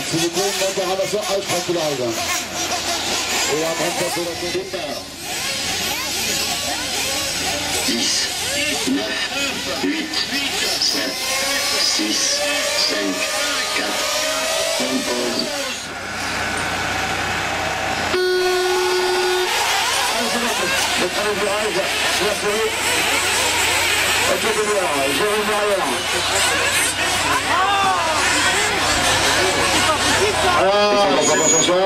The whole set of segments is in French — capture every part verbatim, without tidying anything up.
Merci beaucoup, monte à ramasseur. Ah, je crois qu'il arrive. Et en train de passer la tête départ. dix, neuf, huit, sept, six, cinq, quatre, on pause. Le premier virage, la série. Ok, de l'heure, Jérémy arrière. Alors, attention.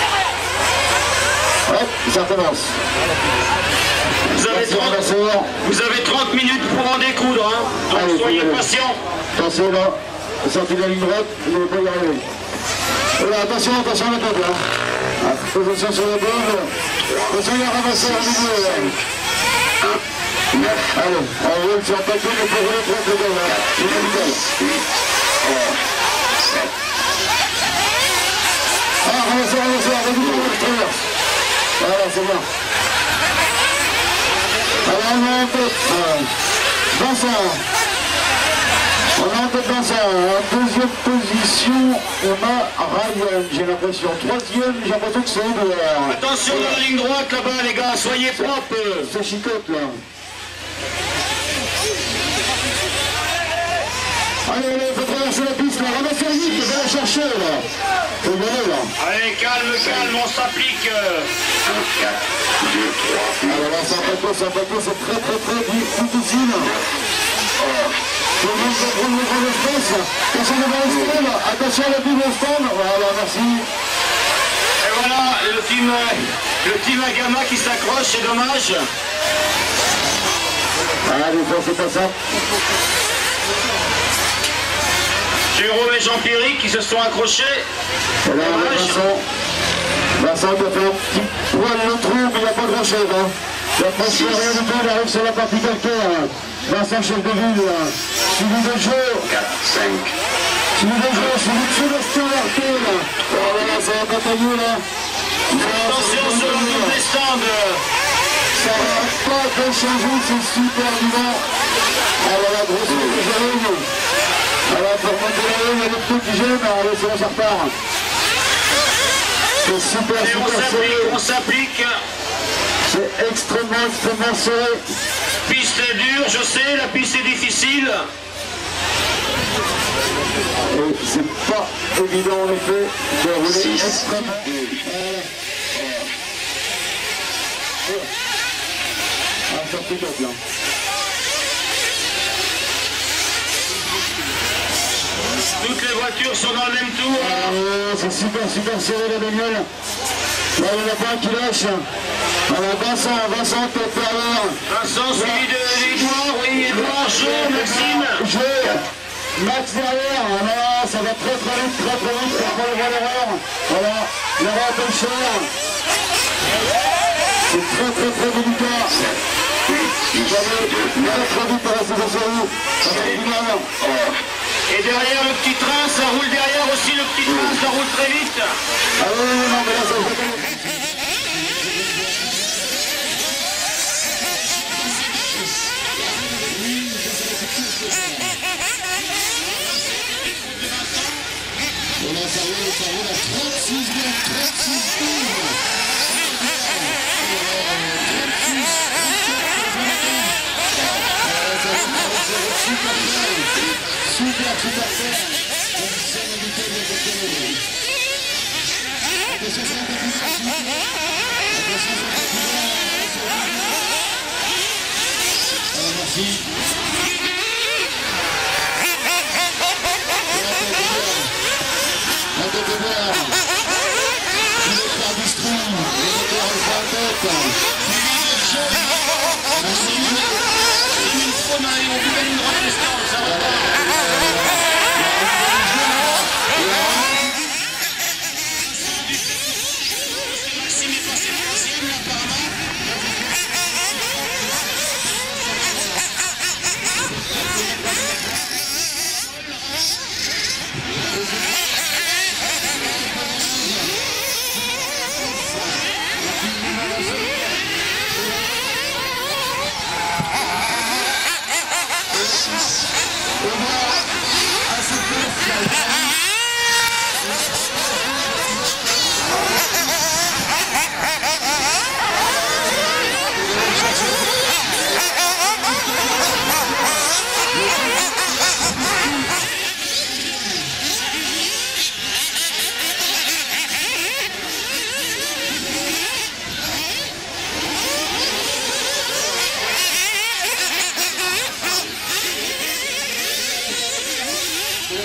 Hop, ça commence. Vous avez, trente, vous avez trente minutes pour en découdre, hein. Donc allez, soyez patients. Attention là, sortie de la ligne droite, vous n'allez pas y arriver. Voilà, attention, attention à la tête là. Position sur la bombe. Attention, il y a un ramasseur au milieu là. Allez, on roule sur un papier, mais pour rouler trop de gars là. C'est nickel. Ah, ramasseur, ramasseur, régulier, on traverse. Voilà, c'est bien. Alors on est en tête, Vincent, on est en tête Vincent, en deuxième position on a Ryan, j'ai l'impression, troisième j'ai l'impression que c'est Edouard. Attention dans la ligne droite là-bas les gars, soyez propres. C'est chicote là. Allez, allez, faut traverser la piste là, ramassez vite, va la chercher là. Faut y aller là. Allez, calme, calme, on s'applique. un, quatre, deux, trois, alors là, c'est un paquet, c'est un paquet, c'est très très très difficile. Tout le monde peut prendre le grand espace. Attention devant le stand, attention à la pub au stand. Voilà, merci. Et voilà, le team, le team Agama qui s'accroche, c'est dommage. Ah, des fois, c'est pas ça. Jérôme et Jean-Pierre qui se sont accrochés. Et là, on a Vincent. Vincent qui a fait un petit poil le trou, mais il n'y a pas grand chose. Hein. Il n'y a presque rien du tout, il arrive sur la partie calcaire. Vincent, chef de ville, suivi de jeu. quatre, cinq. Suivi de jeu, suivi de Sébastien Martel. Voilà, ça va batailler là. Attention sur le bout des stands. Ça va pas de changer, c'est super vivant. Alors la grosse route de Jérôme. Alors pour monter la ligne, il y a des petits qui gênent, allez c'est bon, ça repart. C'est super, et super on serré. on s'applique. C'est extrêmement, extrêmement serré. Piste dure, je sais, la piste est difficile. Et c'est pas évident en effet de rouler extrêmement. Ah, ça fait top là. Toutes les voitures sont dans le même tour. Euh, c'est super, super serré la bagnole. Là, il n'y en a pas un qui lâche. Alors, Vincent, Vincent, tête derrière. Vincent suivi de Edouard, oui, Edouard, Jo, Maxime. Jo, Max derrière. Voilà, ça va très très vite, très très vite. Faut pas le voir l'erreur. Voilà, l'erreur est cher. C'est très très très délicat. Jamais, très vite à la saison sur vous. Ça fait du mal. Et derrière le petit train, ça roule derrière aussi, le petit train, ça roule très vite. Ah oui, oui, non, mais là, ça fait... Et là, ça roule, ça roule à trente-six mètres, trente-six tours. Super, super fort. Attention à la vitesse de cette caméra. Attention sur la partie. Attention sur la partie. Alors, merci. La tête de boire. Il est par distrait. Le moteur est pas en tête. Merci. Une fois, mais on peut gagner une grande distance, ça va pas. Maxime est passé troisième, apparemment. On va à cette place.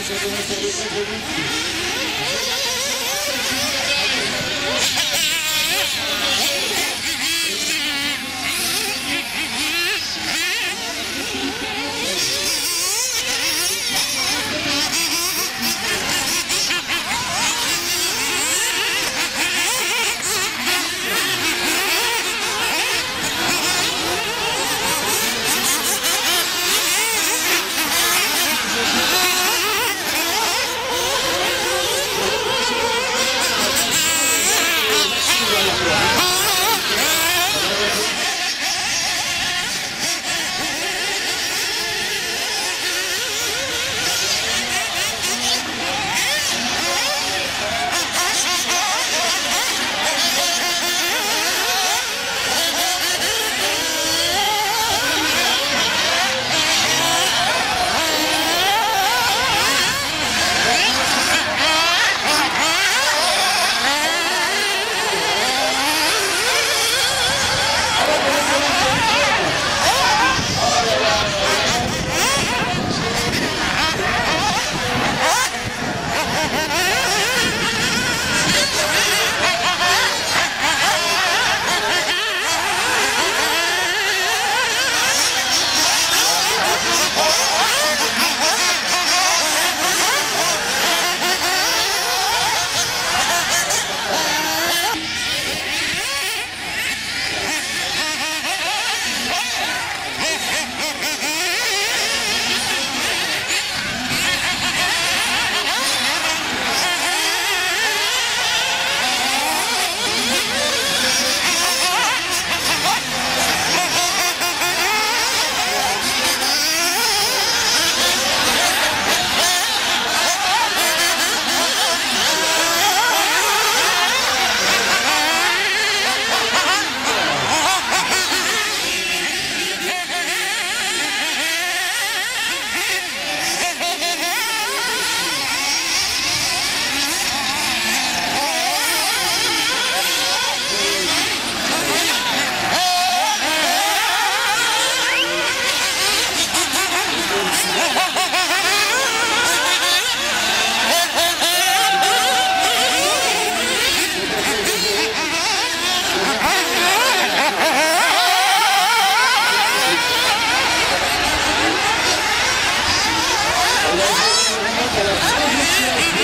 Merci.